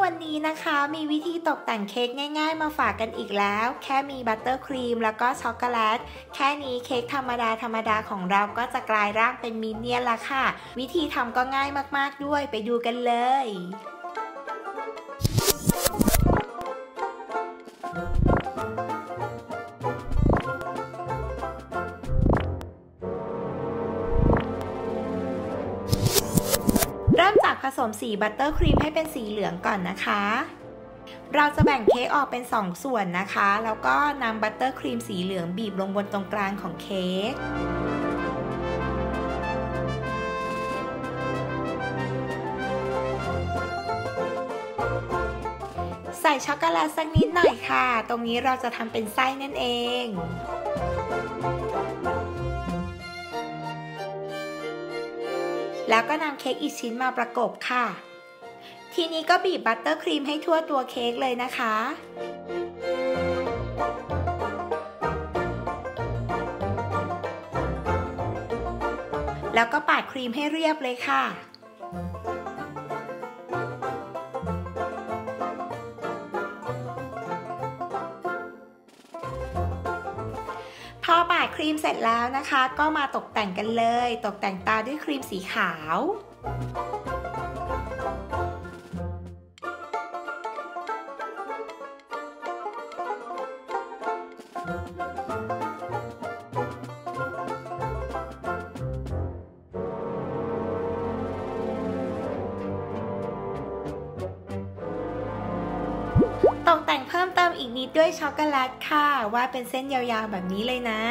วันนี้นะคะมีวิธีตกแต่งเค้กง่ายๆมาฝากกันอีกแล้วแค่มีบัตเตอร์ครีมแล้วก็ช็อกโกแลตแค่นี้เค้กธรรมดาของเราก็จะกลายร่างเป็นมินเนี่ยนละค่ะวิธีทำก็ง่ายมากๆด้วยไปดูกันเลยเริ่มจากผสมสีบัตเตอร์ครีมให้เป็นสีเหลืองก่อนนะคะเราจะแบ่งเค้กออกเป็น2ส่วนนะคะแล้วก็นำบัตเตอร์ครีมสีเหลืองบีบลงบนตรงกลางของเค้กใส่ช็อกโกแลตสักนิดหน่อยค่ะตรงนี้เราจะทำเป็นไส้นั่นเองแล้วก็นำเค้กอีกชิ้นมาประกบค่ะทีนี้ก็บีบบัตเตอร์ครีมให้ทั่วตัวเค้กเลยนะคะแล้วก็ปาดครีมให้เรียบเลยค่ะพอปาดครีมเสร็จแล้วนะคะก็มาตกแต่งกันเลยตกแต่งตาด้วยครีมสีขาวตกแต่งเพิ่มเติมอีกนิดด้วยช็อกโกแลตค่ะวาดเป็นเส้นยาวๆแบบนี้เลยนะ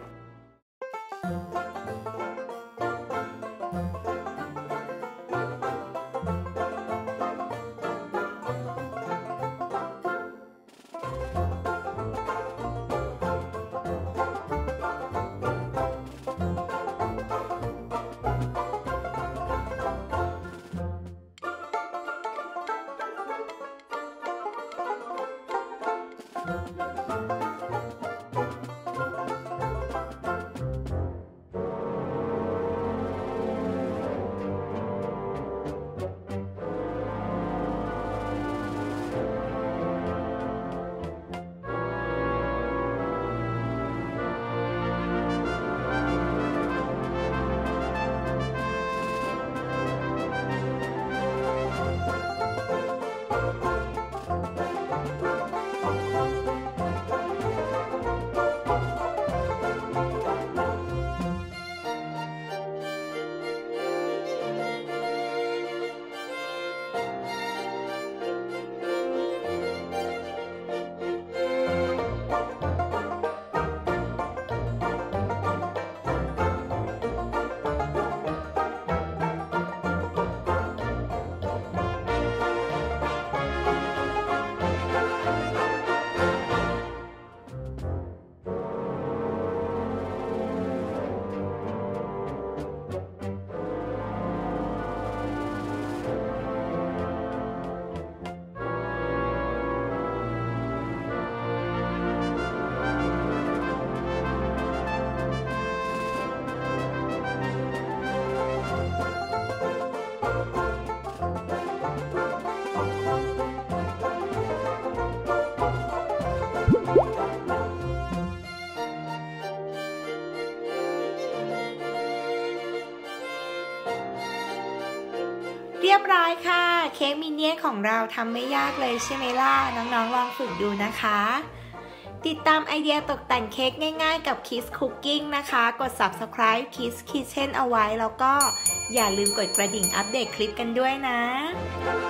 เรียบร้อยค่ะเค้กมินเนี่ยนของเราทำไม่ยากเลยใช่ไหมล่ะน้องๆลองฝึกดูนะคะติดตามไอเดียตกแต่งเค้กง่ายๆกับ Kids Cooking นะคะกด Subscribe Kids Kitchen เอาไว้แล้วก็อย่าลืมกดกระดิ่งอัปเดตคลิปกันด้วยนะ